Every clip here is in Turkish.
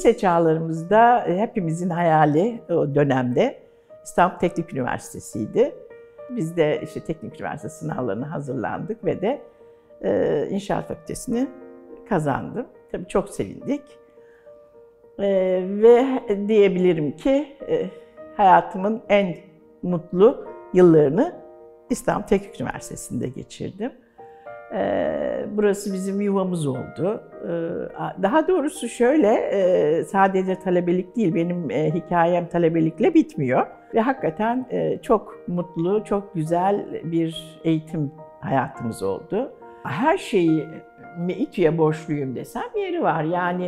lise çağlarımızda hepimizin hayali o dönemde İstanbul Teknik Üniversitesi'ydi. Biz de işte Teknik Üniversitesi sınavlarına hazırlandık ve de İnşaat Fakültesini kazandım. Tabii çok sevindik. Ve diyebilirim ki hayatımın en mutlu yıllarını İstanbul Teknik Üniversitesi'nde geçirdim. Burası bizim yuvamız oldu. Daha doğrusu şöyle, sadece talebelik değil, benim hikayem talebelikle bitmiyor. Ve hakikaten çok mutlu, çok güzel bir eğitim hayatımız oldu. Her şeyi İTÜ'ye borçluyum desem yeri var. Yani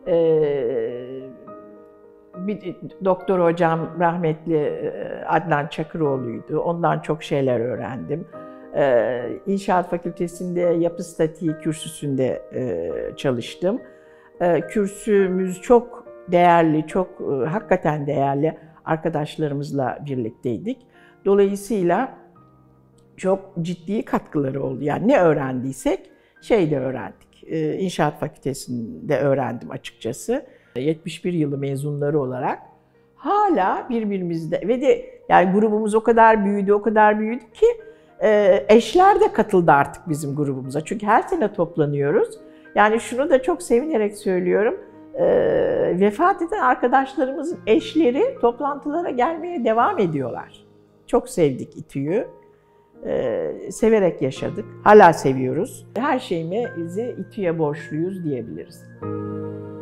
bir doktor hocam rahmetli Adnan Çakıroğlu'ydu. Ondan çok şeyler öğrendim. İnşaat Fakültesi'nde yapı statiği kürsüsünde çalıştım. Kürsümüz çok değerli, çok hakikaten değerli arkadaşlarımızla birlikteydik. Dolayısıyla çok ciddi katkıları oldu. Yani ne öğrendiysek şeyde öğrendik. İnşaat Fakültesi'nde öğrendim açıkçası. 71 yılı mezunları olarak hala birbirimizde ve de yani grubumuz o kadar büyüdü ki eşler de katıldı artık bizim grubumuza. Çünkü her sene toplanıyoruz. Yani şunu da çok sevinerek söylüyorum. Vefat eden arkadaşlarımızın eşleri toplantılara gelmeye devam ediyorlar. Çok sevdik İTÜ'yü. Severek yaşadık. Hala seviyoruz. Her şeyimizi İTÜ'ye borçluyuz diyebiliriz.